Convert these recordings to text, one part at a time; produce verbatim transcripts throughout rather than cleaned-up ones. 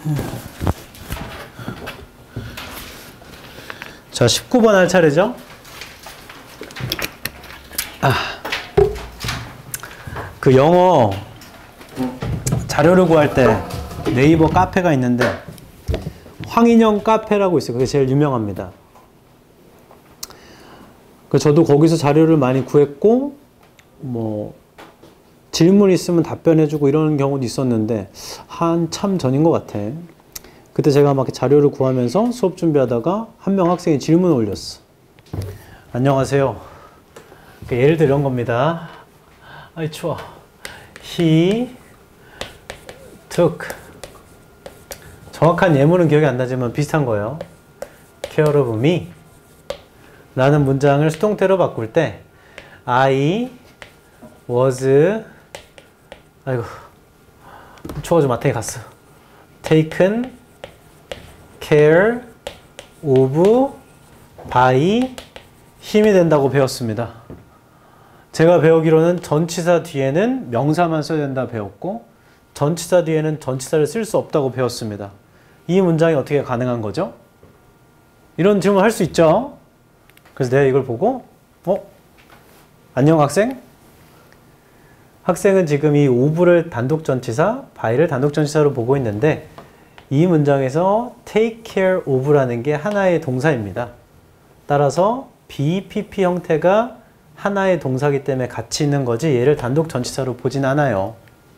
자, 십구 번 할 차례죠? 아, 그 영어 자료를 구할 때 네이버 카페가 있는데 황인영 카페라고 있어요. 그게 제일 유명합니다. 그 저도 거기서 자료를 많이 구했고 뭐 질문 있으면 답변해주고 이런 경우도 있었는데 한참 전인 것 같아. 그때 제가 막 자료를 구하면서 수업 준비하다가 한 명 학생이 질문을 올렸어. 안녕하세요. 예를 들어 이런 겁니다. 아이 추워. He took, 정확한 예문은 기억이 안 나지만 비슷한 거예요. care of me 라는 문장을 수동태로 바꿀 때 I was, 아이고 추워서 마탱이 갔어. taken care of by 힘이 된다고 배웠습니다. 제가 배우기로는 전치사 뒤에는 명사만 써야 된다 배웠고 전치사 뒤에는 전치사를 쓸 수 없다고 배웠습니다. 이 문장이 어떻게 가능한 거죠? 이런 질문 할 수 있죠? 그래서 내가 이걸 보고 어? 안녕 학생? 학생은 지금 이 of를 단독 전치사, by를 단독 전치사로 보고 있는데 이 문장에서 take care of라는 게 하나의 동사입니다. 따라서 비피피 형태가 하나의 동사이기 때문에 같이 있는 거지 얘를 단독 전치사로 보진 않아요.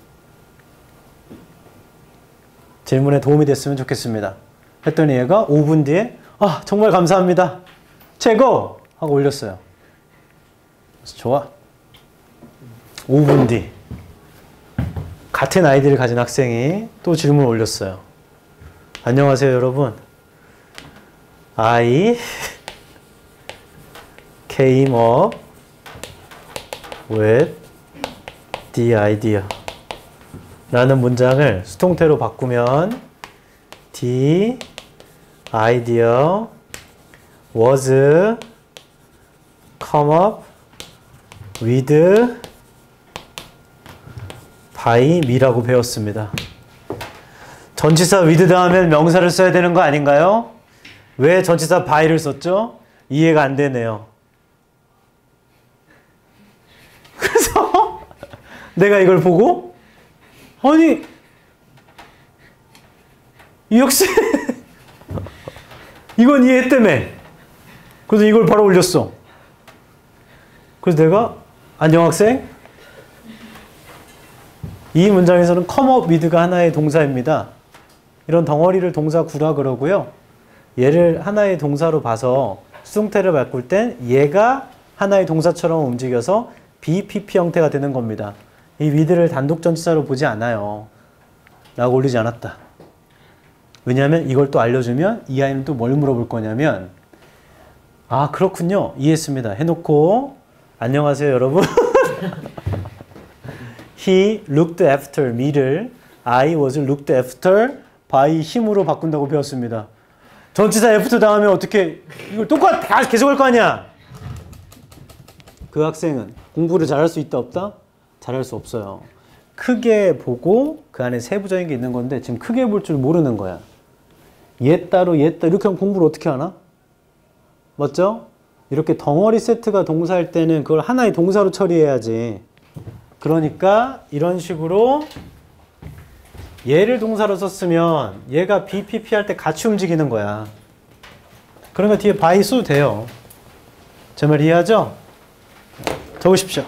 질문에 도움이 됐으면 좋겠습니다. 했더니 얘가 오 분 뒤에 아 정말 감사합니다. 최고! 하고 올렸어요. 그래서 좋아. 오 분 뒤 같은 아이디를 가진 학생이 또 질문을 올렸어요. 안녕하세요 여러분. I came up with the idea 라는 문장을 수동태로 바꾸면 the idea was come up with by me라고 배웠습니다. 전치사 with 다음에 명사를 써야 되는 거 아닌가요? 왜 전치사 by를 썼죠? 이해가 안 되네요. 그래서 내가 이걸 보고 아니 이 학생 이건 이해했다며. 그래서 이걸 바로 올렸어. 그래서 내가 안녕 학생 이 문장에서는 come up with가 하나의 동사입니다. 이런 덩어리를 동사 구라 그러고요. 얘를 하나의 동사로 봐서 수동태를 바꿀 땐 얘가 하나의 동사처럼 움직여서 비피피 형태가 되는 겁니다. 이 with를 단독 전치사로 보지 않아요. 라고 올리지 않았다. 왜냐하면 이걸 또 알려주면 이 아이는 또 뭘 물어볼 거냐면 아 그렇군요. 이해했습니다. 해놓고 안녕하세요 여러분. He looked after me를 I was looked after by him으로 바꾼다고 배웠습니다. 전치사 after 다음에 어떻게 이걸 똑같 계속 할 거 아니야. 그 학생은 공부를 잘할 수 있다 없다? 잘할 수 없어요. 크게 보고 그 안에 세부적인 게 있는 건데 지금 크게 볼 줄 모르는 거야. 얘 따로 얘 따로 이렇게 하면 공부를 어떻게 하나? 맞죠? 이렇게 덩어리 세트가 동사일 때는 그걸 하나의 동사로 처리해야지. 그러니까 이런 식으로 얘를 동사로 썼으면 얘가 비피피 할 때 같이 움직이는 거야. 그러니까 뒤에 by 써도 돼요. 제 말 이해하죠? 적으십시오.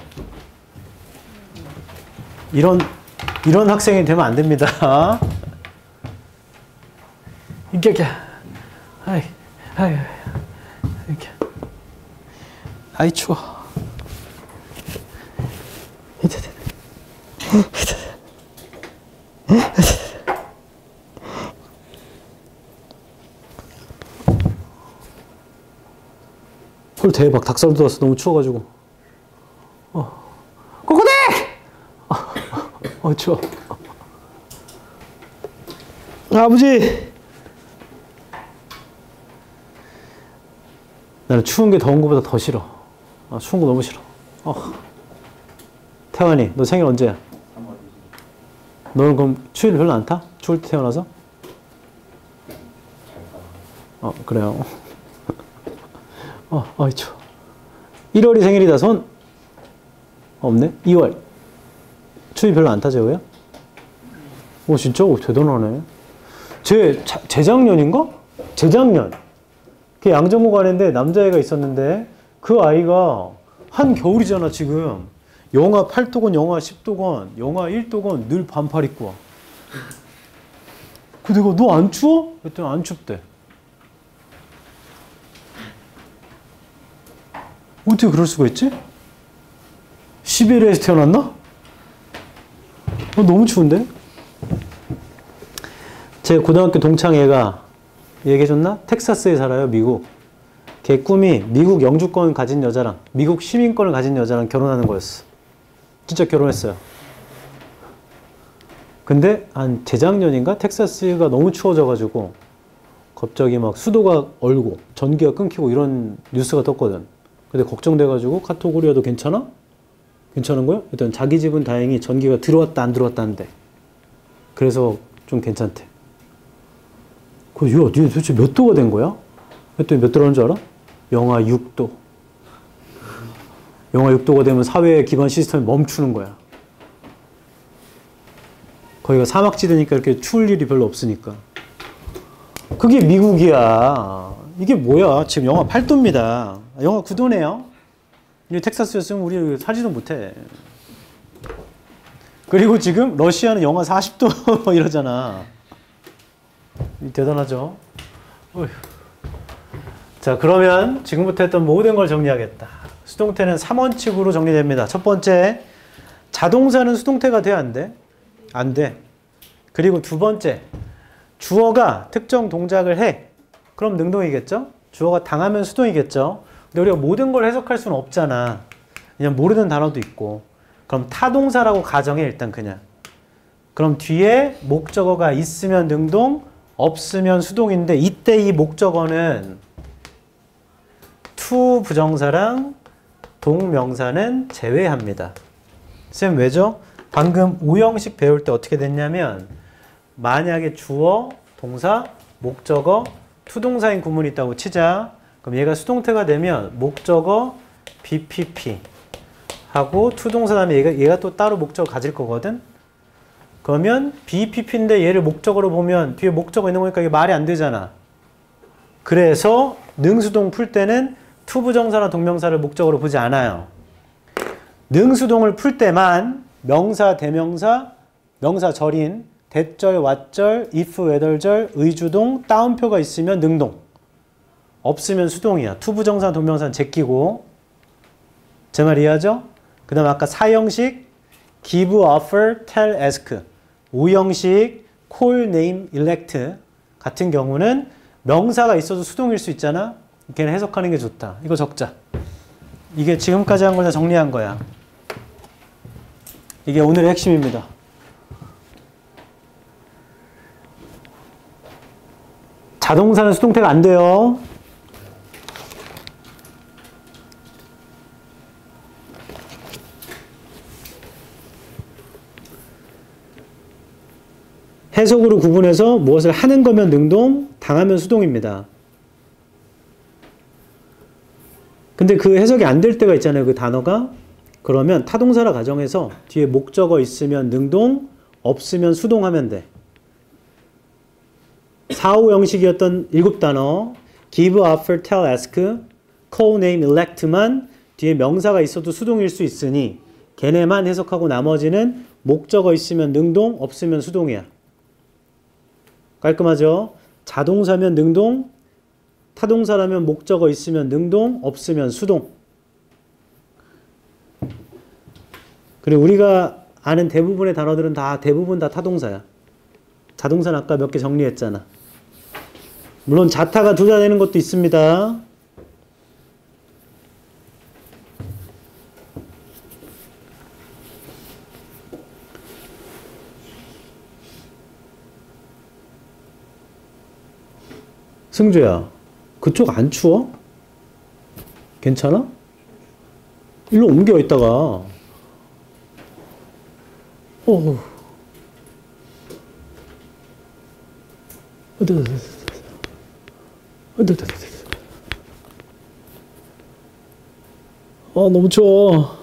이런 이런 학생이 되면 안 됩니다. 이렇게 아이 아이 이렇게 아이 추워. 헐 대박 닭살 돋았어. 너무 추워가지고. 어 꼬꼬대! 어, 어 추워. 아버지! 나는 추운 게 더운 것보다 더 싫어. 아, 추운 거 너무 싫어. 어. 태환이, 너 생일 언제야? 너는 그럼 추위를 별로 안 타? 추울 때 태어나서? 어, 그래요. 어, 어이, 추워. 일월이 생일이다, 손. 없네? 이월. 추위 별로 안 타죠, 왜요? 오, 진짜? 오, 대단하네. 제, 자, 재작년인가? 재작년. 그 양정모관인데 남자애가 있었는데 그 아이가 한 겨울이잖아, 지금. 영하 팔 도건, 영하 십 도건, 영하 일 도건 늘 반팔 입고 와. 그 내가 너 안 추워? 그랬더니 안 춥대. 어떻게 그럴 수가 있지? 시베리아에서 태어났나? 어, 너무 추운데? 제 고등학교 동창 애가 얘기해줬나? 텍사스에 살아요, 미국. 걔 꿈이 미국 영주권을 가진 여자랑, 미국 시민권을 가진 여자랑 결혼하는 거였어. 진짜 결혼했어요. 근데 한 재작년인가? 텍사스가 너무 추워져가지고 갑자기 막 수도가 얼고 전기가 끊기고 이런 뉴스가 떴거든. 근데 걱정돼가지고 카톡으로 해도 괜찮아? 괜찮은 거야? 일단 자기 집은 다행히 전기가 들어왔다 안 들어왔다 한대. 그래서 좀 괜찮대. 그래서 야, 니 도대체 몇 도가 된 거야? 그랬더니 몇 도라는 줄 알아? 영하 육 도. 영하 육 도가 되면 사회 기반 시스템이 멈추는 거야. 거기가 사막지대니까 이렇게 추울 일이 별로 없으니까. 그게 미국이야. 이게 뭐야? 지금 영하 팔 도입니다. 영하 구 도네요. 이 텍사스였으면 우리 살지도 못해. 그리고 지금 러시아는 영하 사십 도 이러잖아. 대단하죠? 어휴. 자, 그러면 지금부터 했던 모든 걸 정리하겠다. 수동태는 삼 원칙으로 정리됩니다. 첫 번째, 자동사는 수동태가 돼, 안 돼? 안 돼. 그리고 두 번째, 주어가 특정 동작을 해. 그럼 능동이겠죠? 주어가 당하면 수동이겠죠? 근데 우리가 모든 걸 해석할 수는 없잖아. 그냥 모르는 단어도 있고. 그럼 타동사라고 가정해, 일단 그냥. 그럼 뒤에 목적어가 있으면 능동, 없으면 수동인데 이때 이 목적어는 to 부정사랑 동명사는 제외합니다. 쌤 왜죠? 방금 오형식 배울 때 어떻게 됐냐면 만약에 주어, 동사, 목적어, 투동사인 구문이 있다고 치자. 그럼 얘가 수동태가 되면 목적어 비피피 하고 투동사 다음에 얘가, 얘가 또 따로 목적어 가질 거거든. 그러면 비피피인데 얘를 목적어로 보면 뒤에 목적어 있는 거니까 이게 말이 안 되잖아. 그래서 능수동 풀 때는 투부정사나 동명사를 목적어로 보지 않아요. 능수동을 풀 때만 명사, 대명사, 명사 절인, 대절, 왓절, if, whether절, 의주동, 따옴표가 있으면 능동. 없으면 수동이야. 투부정사, 동명사는 제끼고. 제 말 이해하죠? 그 다음 아까 사형식 give, offer, tell, ask. 오형식 call, name, elect 같은 경우는 명사가 있어도 수동일 수 있잖아. 걔는 해석하는 게 좋다. 이거 적자. 이게 지금까지 한 걸 다 정리한 거야. 이게 오늘의 핵심입니다. 자동사는 수동태가 안 돼요. 해석으로 구분해서 무엇을 하는 거면 능동, 당하면 수동입니다. 근데 그 해석이 안 될 때가 있잖아요. 그 단어가. 그러면 타동사라 가정해서 뒤에 목적어 있으면 능동, 없으면 수동하면 돼. 사, 오 형식이었던 일곱 단어 give, offer, tell, ask, call, name, elect만 뒤에 명사가 있어도 수동일 수 있으니 걔네만 해석하고 나머지는 목적어 있으면 능동, 없으면 수동이야. 깔끔하죠? 자동사면 능동, 타동사라면 목적어 있으면 능동, 없으면 수동. 그리고 우리가 아는 대부분의 단어들은 다 대부분 다 타동사야. 자동사는 아까 몇 개 정리했잖아. 물론 자타가 두 자 되는 것도 있습니다. 승주야, 그쪽 안 추워? 괜찮아? 일로 옮겨 있다가. 어. 어, 너무 추워.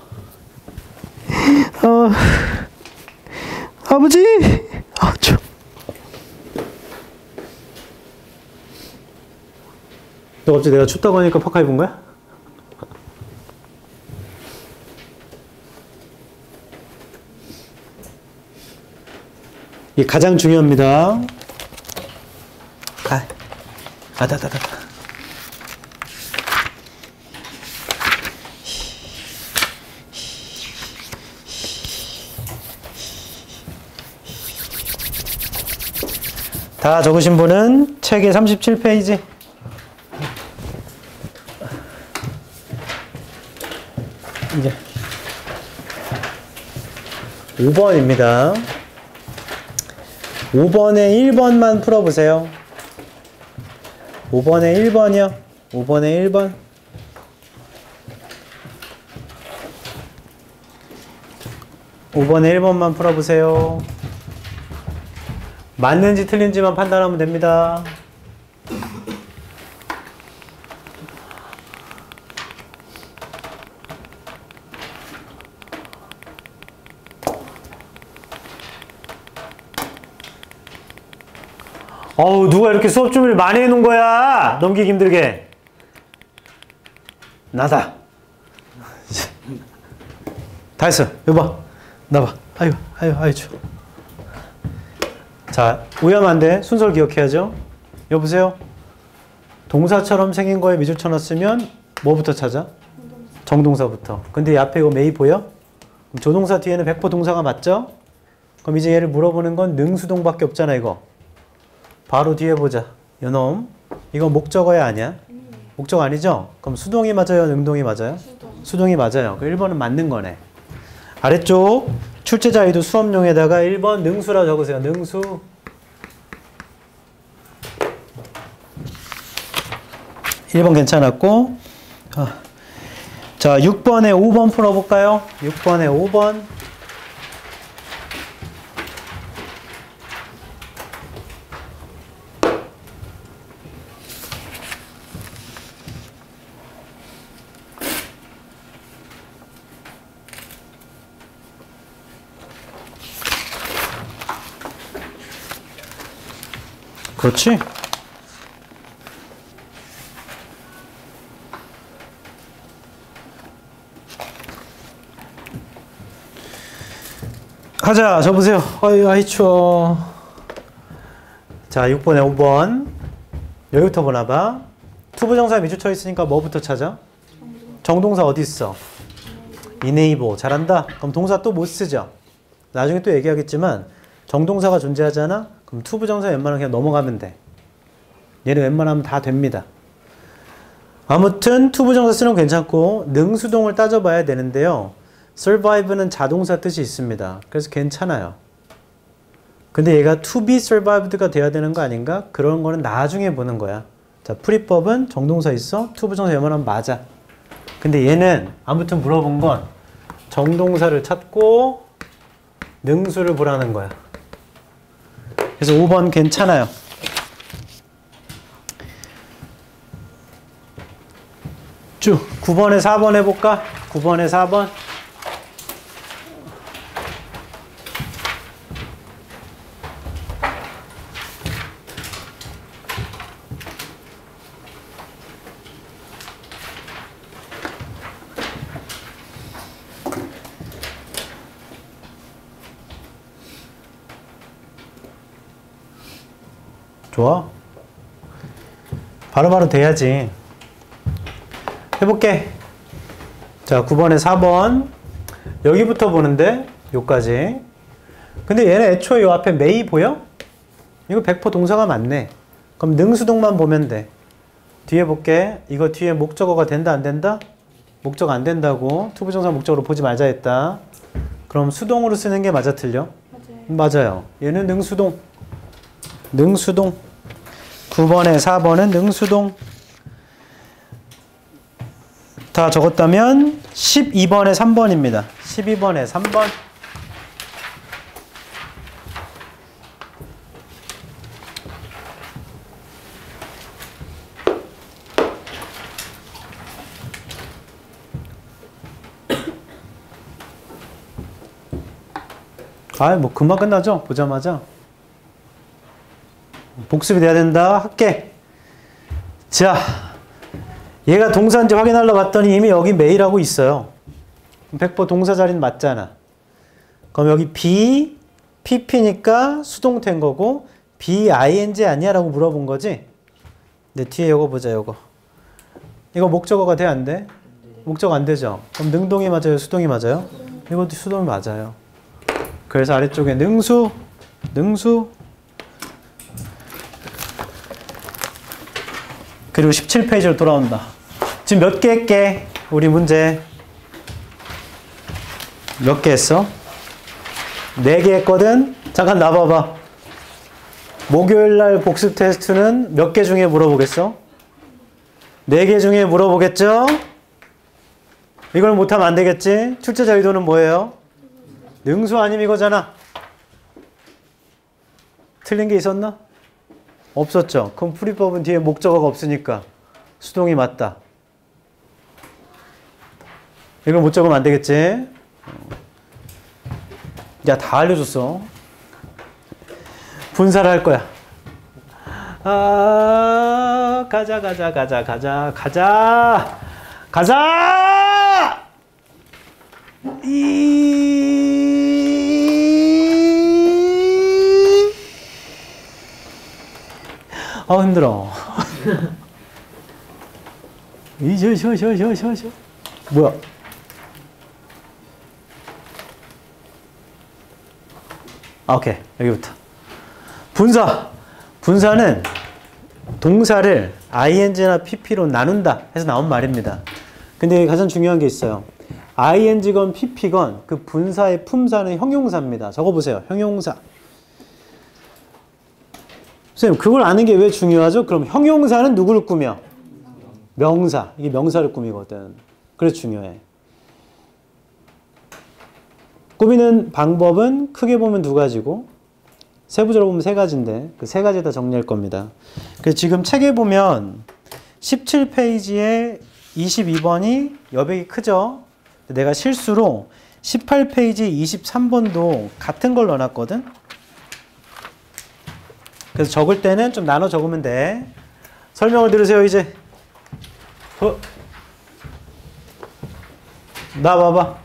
어, 아버지! 아, 추워. 너 갑자기 내가 춥다고 하니까 파카 입은 거야? 이게 가장 중요합니다. 아, 아다다다. 다 적으신 분은 책의 삼십칠 페이지. 이제 오 번입니다. 오 번에 일 번만 풀어보세요. 오 번에 일 번이요. 오 번에 일 번. 오 번에 일 번만 풀어보세요. 맞는지 틀린지만 판단하면 됩니다. 어우, 누가 이렇게 수업 준비를 많이 해놓은 거야? 넘기기 힘들게. 나다. 다 했어. 여봐. 나봐. 아유, 아유, 아유, 추워. 자, 위험한데 순서를 기억해야죠. 여보세요? 동사처럼 생긴 거에 밑줄 쳐놨으면 뭐부터 찾아? 정동사부터. 근데 이 앞에 이거 메이 보여? 그럼 조동사 뒤에는 백 퍼센트 동사가 맞죠? 그럼 이제 얘를 물어보는 건 능수동밖에 없잖아, 이거. 바로 뒤에 보자. 요놈. 이거 목적어야 아니야? 목적어 아니죠? 그럼 수동이 맞아요? 능동이 맞아요? 수동. 수동이 맞아요. 그 일 번은 맞는 거네. 아래쪽 출제자의도 수업용에다가 일 번 능수라 적으세요. 능수. 일 번 괜찮았고. 자, 육 번에 오 번 풀어볼까요? 육 번에 오 번. 그렇지? 가자, 접으세요. 어이, 아이, 추워. 자, 육 번에 오 번. 여기부터 보나봐. 투부정사에 밑줄 쳐 있으니까 뭐부터 찾아? 정동사 어디 있어? enable. 잘한다. 그럼 동사 또 못 쓰죠? 나중에 또 얘기하겠지만 정동사가 존재하잖아? 그럼 투부정사 웬만하면 그냥 넘어가면 돼. 얘는 웬만하면 다 됩니다. 아무튼 투부정사 쓰는 건 괜찮고 능수동을 따져봐야 되는데요. survive는 자동사 뜻이 있습니다. 그래서 괜찮아요. 근데 얘가 to be survived가 돼야 되는 거 아닌가? 그런 거는 나중에 보는 거야. 자, 풀이법은 정동사 있어? 투부정사 웬만하면 맞아. 근데 얘는 아무튼 물어본 건 정동사를 찾고 능수를 보라는 거야. 그래서 오 번 괜찮아요. 쭉 구 번에 사 번 해볼까? 구 번에 사 번. 좋아. 바로바로 돼야지. 해볼게. 자, 구 번에 사 번. 여기부터 보는데 요까지. 근데 얘네 애초에 요 앞에 may 보여? 이거 백 퍼센트 동사가 맞네. 그럼 능수동만 보면 돼. 뒤에 볼게. 이거 뒤에 목적어가 된다 안 된다? 목적 안 된다고. 투부정사 목적으로 보지 말자 했다. 그럼 수동으로 쓰는 게 맞아 틀려? 맞아요. 맞아요. 얘는 능수동. 능수동. 구 번에 사 번은 능수동. 다 적었다면 십이 번에 삼 번입니다. 십이 번에 삼 번. 아, 뭐 금방 끝나죠? 보자마자. 복습이 돼야 된다. 할게. 자, 얘가 동사인지 확인하려 봤더니 이미 여기 메일하고 있어요. 백 퍼센트 동사 자리는 맞잖아. 그럼 여기 be, pp니까 수동태인 거고 be ing 아니야? 라고 물어본 거지? 근데 뒤에 이거 보자, 이거. 이거 목적어가 돼, 안 돼? 목적어 안 되죠? 그럼 능동이 맞아요? 수동이 맞아요? 이것도 수동이 맞아요. 그래서 아래쪽에 능수, 능수. 그리고 십칠 페이지로 돌아온다. 지금 몇 개 했게? 우리 문제. 몇 개 했어? 네 개 했거든? 잠깐 나봐봐. 목요일날 복습 테스트는 몇 개 중에 물어보겠어? 네 개 중에 물어보겠죠? 이걸 못하면 안 되겠지? 출제자 의도는 뭐예요? 능수 아님 이거잖아. 틀린 게 있었나? 없었죠. 그럼 풀이법은 뒤에 목적어가 없으니까 수동이 맞다. 이걸 못 적으면 안 되겠지? 야, 다 알려줬어. 분사를 할 거야. 아, 가자, 가자, 가자, 가자, 가자, 가자! 이, 아, 힘들어. 이, 저, 저, 저, 저, 저, 저. 뭐야? 아, 오케이. 여기부터. 분사. 분사는 동사를 ing나 pp로 나눈다 해서 나온 말입니다. 근데 가장 중요한 게 있어요. ing건 pp건 그 분사의 품사는 형용사입니다. 적어보세요. 형용사. 선생님, 그걸 아는 게 왜 중요하죠? 그럼 형용사는 누구를 꾸며? 명사. 이게 명사를 꾸미거든. 그래서 중요해. 꾸미는 방법은 크게 보면 두 가지고 세부적으로 보면 세 가지인데 그 세 가지 다 정리할 겁니다. 그래서 지금 책에 보면 십칠 페이지에 이십이 번이 여백이 크죠? 내가 실수로 십팔 페이지 이십삼 번도 같은 걸 넣어놨거든? 그래서 적을 때는 좀 나눠 적으면 돼. 설명을 들으세요, 이제. 어. 나 봐봐.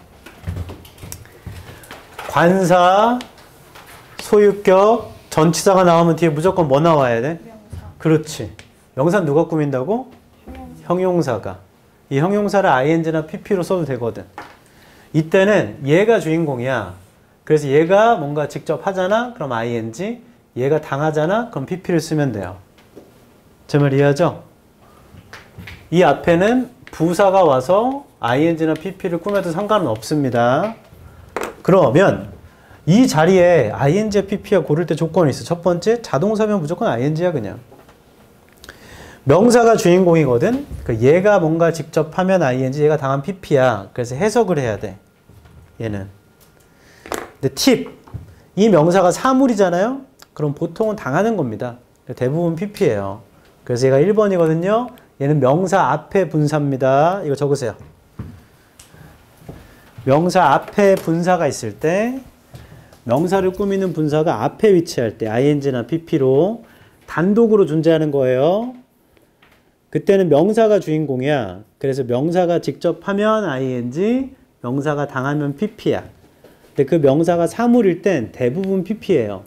관사, 소유격, 전치사가 나오면 뒤에 무조건 뭐 나와야 돼? 명사. 그렇지. 명사는 누가 꾸민다고? 형용사. 형용사가. 이 형용사를 ing나 pp로 써도 되거든. 이때는 얘가 주인공이야. 그래서 얘가 뭔가 직접 하잖아? 그럼 ing. 얘가 당하잖아? 그럼 pp를 쓰면 돼요. 제 말 이해하죠? 이 앞에는 부사가 와서 ing나 pp를 꾸며도 상관은 없습니다. 그러면 이 자리에 ing와 pp가 고를 때 조건이 있어. 첫 번째, 자동사면 무조건 ing야 그냥. 명사가 주인공이거든. 그 얘가 뭔가 직접 하면 ing, 얘가 당한 pp야. 그래서 해석을 해야 돼. 얘는. 근데 팁. 이 명사가 사물이잖아요. 그럼 보통은 당하는 겁니다. 대부분 pp예요. 그래서 얘가 일 번이거든요. 얘는 명사 앞에 분사입니다. 이거 적으세요. 명사 앞에 분사가 있을 때 명사를 꾸미는 분사가 앞에 위치할 때 ing나 pp로 단독으로 존재하는 거예요. 그때는 명사가 주인공이야. 그래서 명사가 직접 하면 ing, 명사가 당하면 pp야. 근데 그 명사가 사물일 땐 대부분 pp예요.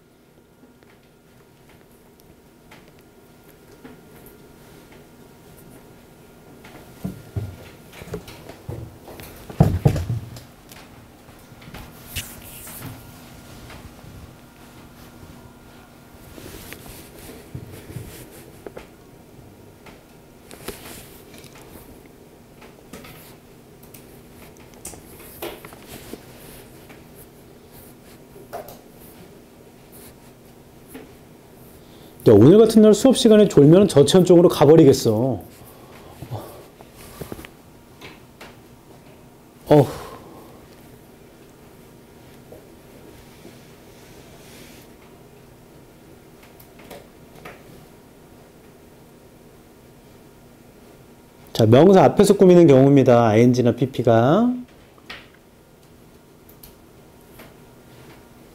야, 오늘 같은 날 수업 시간에 졸면 저체온 쪽으로 가버리겠어. 어. 자, 명사 앞에서 꾸미는 경우입니다. ing나 pp가.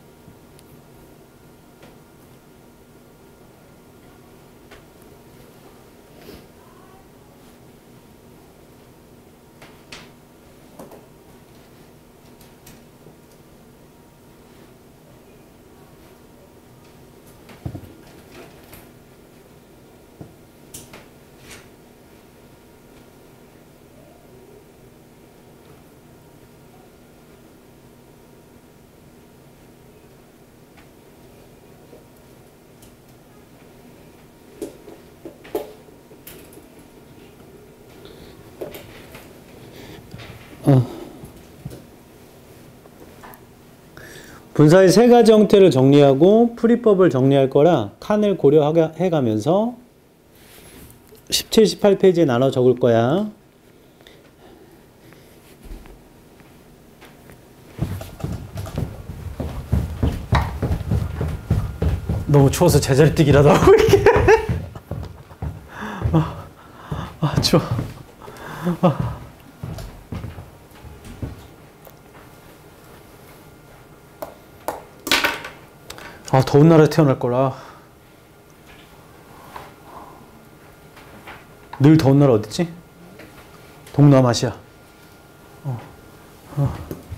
분사의 세 가지 형태를 정리하고 풀이법을 정리할 거라 칸을 고려해가면서 십칠, 십팔 페이지에 나눠 적을 거야. 너무 추워서 제자리 뛰기라도 하고 이게. 아, 아 추워. 아. 아 더운 나라에 태어날 거라. 늘 더운 나라 어딨지? 동남아시아. 어. 어.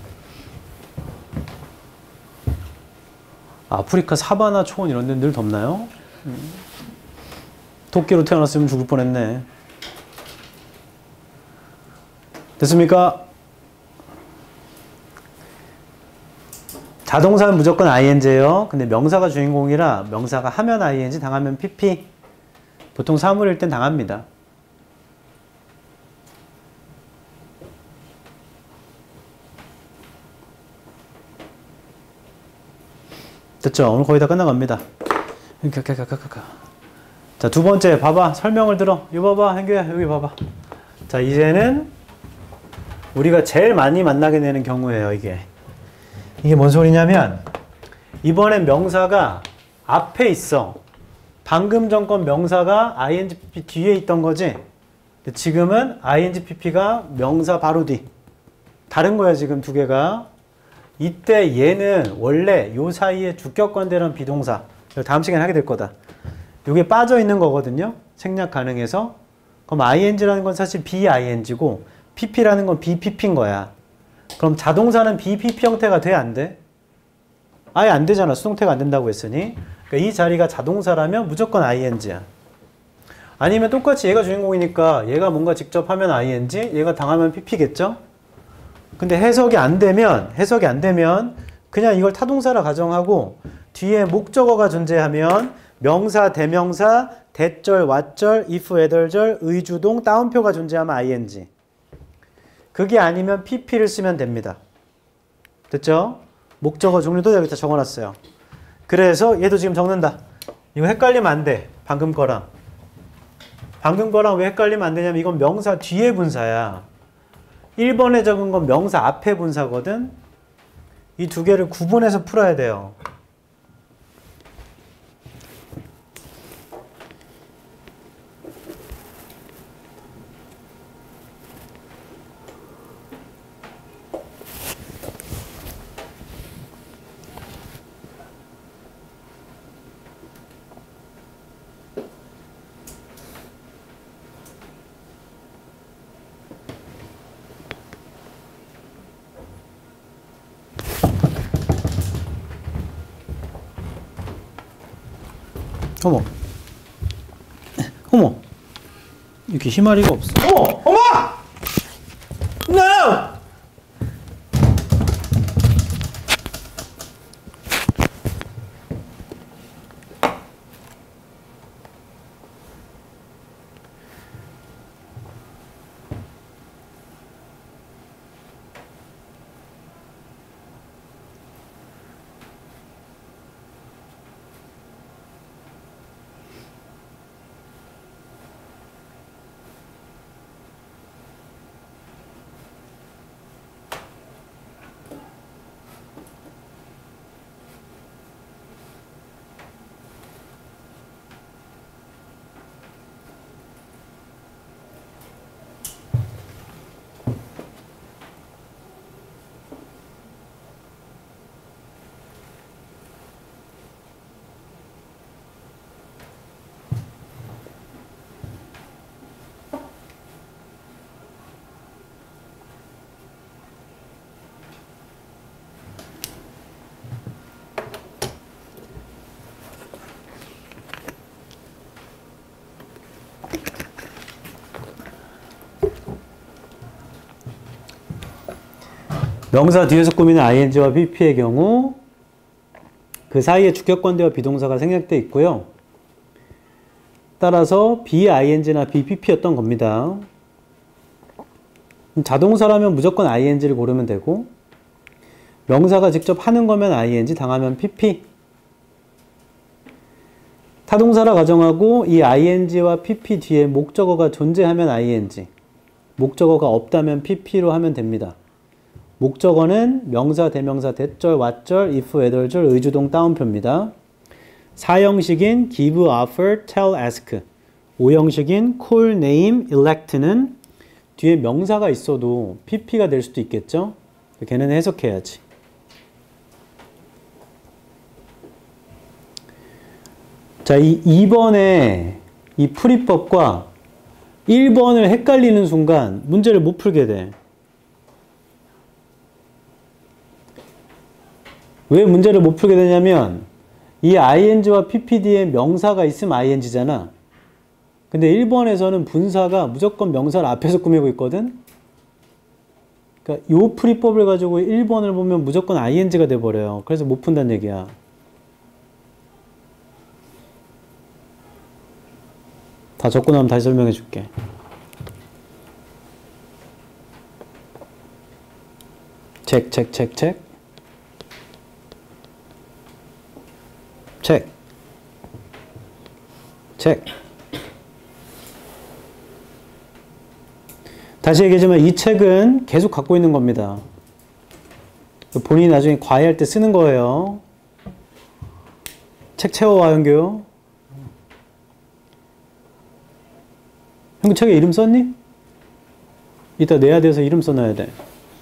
아프리카 사바나 초원 이런 데는 늘 덥나요? 음. 토끼로 태어났으면 죽을 뻔했네. 됐습니까? 자동사는 무조건 아이엔지예요. 근데 명사가 주인공이라 명사가 하면 아이엔지, 당하면 피피. 보통 사물일 땐 당합니다. 됐죠? 오늘 거의 다 끝나갑니다. 자, 두 번째 봐봐. 설명을 들어. 이거 봐봐. hen규야 여기 봐봐. 자, 이제는 우리가 제일 많이 만나게 되는 경우예요. 이게 이게 뭔 소리냐면 이번엔 명사가 앞에 있어. 방금 전 건 명사가 아이엔지 피피 뒤에 있던 거지. 근데 지금은 아이엔지 피피가 명사 바로 뒤. 다른 거야 지금 두 개가. 이때 얘는 원래 요 사이에 주격관대란 비동사. 다음 시간에 하게 될 거다. 요게 빠져 있는 거거든요. 생략 가능해서. 그럼 아이엔지라는 건 사실 비아이엔지고 피피라는 건 비피피인 거야. 그럼 자동사는 비피피 형태가 돼? 안 돼? 아예 안 되잖아. 수동태가 안 된다고 했으니. 그러니까 이 자리가 자동사라면 무조건 아이엔지야. 아니면 똑같이 얘가 주인공이니까 얘가 뭔가 직접 하면 아이엔지, 얘가 당하면 피피겠죠? 근데 해석이 안 되면, 해석이 안 되면 그냥 이걸 타동사라 가정하고 뒤에 목적어가 존재하면 명사, 대명사, 대절, 왓절, if, whether절, 의주동, 따옴표가 존재하면 아이엔지. 그게 아니면 피피를 쓰면 됩니다. 됐죠? 목적어 종류도 여기다 적어놨어요. 그래서 얘도 지금 적는다. 이거 헷갈리면 안 돼. 방금 거랑. 방금 거랑 왜 헷갈리면 안 되냐면 이건 명사 뒤에 분사야. 일 번에 적은 건 명사 앞에 분사거든. 이 두 개를 구분해서 풀어야 돼요. 어머, 어머, 이렇게 희마리가 없어. 어머, 어머, no. 명사 뒤에서 꾸미는 아이엔지와 피피의 경우 그 사이에 주격관대와 비동사가 생략되어 있고요. 따라서 비아이엔지나 비피피였던 겁니다. 자동사라면 무조건 아이엔지를 고르면 되고, 명사가 직접 하는 거면 아이엔지, 당하면 피피. 타동사라 가정하고 이 아이엔지와 피피 뒤에 목적어가 존재하면 아이엔지, 목적어가 없다면 피피로 하면 됩니다. 목적어는 명사, 대명사, 대절, 왓절, if, whether절, 의주동 따옴표입니다. 사형식인 give, offer, tell, ask. 오형식인 call, name, elect는 뒤에 명사가 있어도 피피가 될 수도 있겠죠? 걔는 해석해야지. 자, 이 이 번에 이 풀이법과 일 번을 헷갈리는 순간 문제를 못 풀게 돼. 왜 문제를 못 풀게 되냐면 이 아이엔지와 피피디에 명사가 있으면 아이엔지잖아. 근데 일 번에서는 분사가 무조건 명사를 앞에서 꾸미고 있거든. 그러니까 이 풀이법을 가지고 일 번을 보면 무조건 아이엔지가 돼버려요. 그래서 못 푼다는 얘기야. 다 적고 나면 다시 설명해 줄게. 책, 책, 책, 책. 책. 책. 다시 얘기하지만 이 책은 계속 갖고 있는 겁니다. 본인이 나중에 과외할 때 쓰는 거예요. 책 채워와, 현규. 현규 책에 이름 썼니? 이따 내야 돼서 이름 써놔야 돼.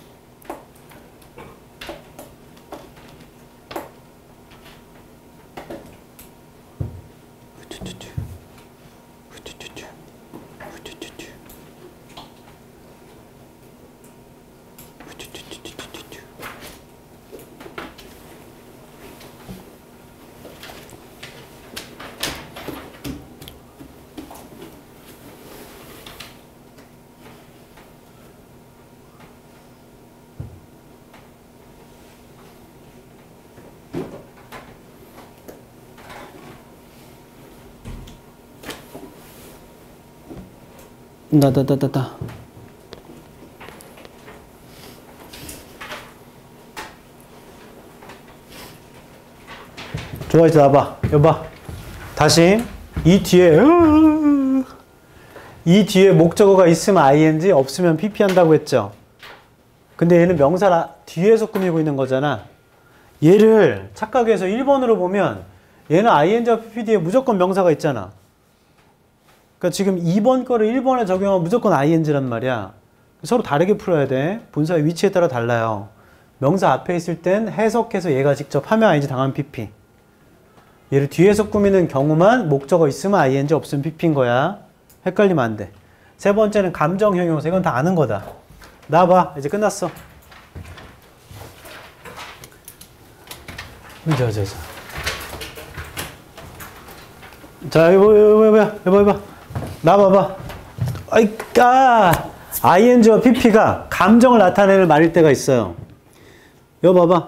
나다다다다. 좋아, 이제 나봐. 여봐. 다시 이 뒤에 이 뒤에 목적어가 있으면 아이엔지, 없으면 피피 한다고 했죠. 근데 얘는 명사라 뒤에서 꾸미고 있는 거잖아. 얘를 착각해서 일 번으로 보면 얘는 아이엔지와 피피 뒤에 무조건 명사가 있잖아. 그러니까 지금 이 번 거를 일 번에 적용하면 무조건 아이엔지란 말이야. 서로 다르게 풀어야 돼. 분사의 위치에 따라 달라요. 명사 앞에 있을 땐 해석해서 얘가 직접 하면 아이엔지, 당하면 피피. 얘를 뒤에서 꾸미는 경우만 목적어 있으면 아이엔지, 없으면 피피인 거야. 헷갈리면 안 돼. 세 번째는 감정 형용사. 이건 다 아는 거다. 나와봐. 이제 끝났어. 자, 자, 자. 자, 이거, 이거, 이거, 이거, 이거. 나와봐. 아이까! 아이엔지와 피피가 감정을 나타내는 말일 때가 있어요. 여기 봐봐.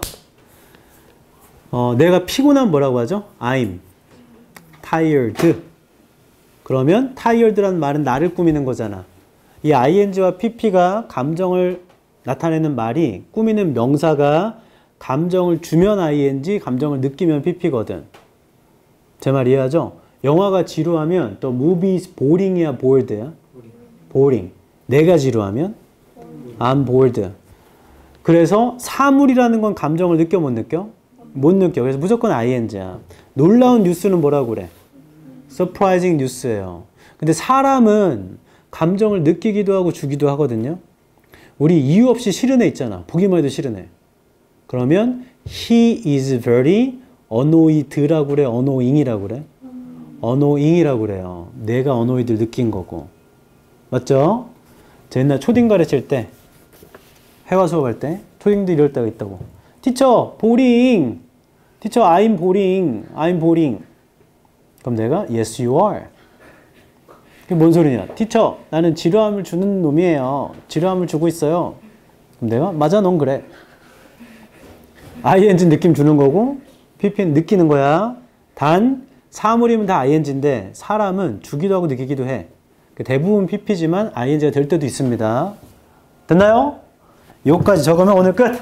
어, 내가 피곤한 뭐라고 하죠? I'm tired. 그러면 tired라는 말은 나를 꾸미는 거잖아. 이 아이엔지와 피피가 감정을 나타내는 말이 꾸미는 명사가 감정을 주면 아이엔지, 감정을 느끼면 피피거든. 제 말 이해하죠? 영화가 지루하면 또 movie is boring이야, bored야? boring. 내가 지루하면 I'm bored. 그래서 사물이라는 건 감정을 느껴, 못 느껴? 못 느껴. 그래서 무조건 아이엔지야. 놀라운 뉴스는 뭐라고 그래? surprising news예요. 근데 사람은 감정을 느끼기도 하고 주기도 하거든요. 우리 이유 없이 싫은 애 있잖아. 보기만 해도 싫은 애. 그러면 he is very annoyed라고 그래? annoying이라고 그래? annoying이라고 그래요. 내가 annoyed를 느낀 거고. 맞죠? 제 옛날 초딩 가르칠 때, 회화 수업할 때 초딩도 이럴 때가 있다고. 티처, boring. 티처, I'm boring. I'm boring. 그럼 내가 yes you are. 그게 뭔 소리냐? 티처, 나는 지루함을 주는 놈이에요. 지루함을 주고 있어요. 그럼 내가 맞아, 넌 그래. 아이엔지 느낌 주는 거고 피피는 느끼는 거야. 단 사물이면 다 아이엔지인데 사람은 주기도 하고 느끼기도 해. 대부분 피피지만 아이엔지가 될 때도 있습니다. 됐나요? 요까지 적으면 오늘 끝.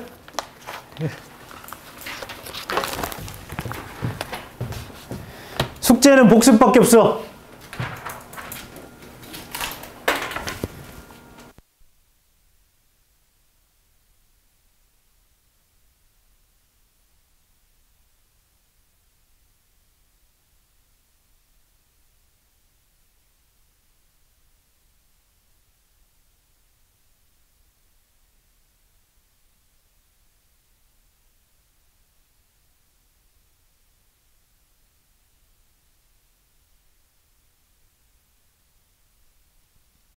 숙제는 복습밖에 없어.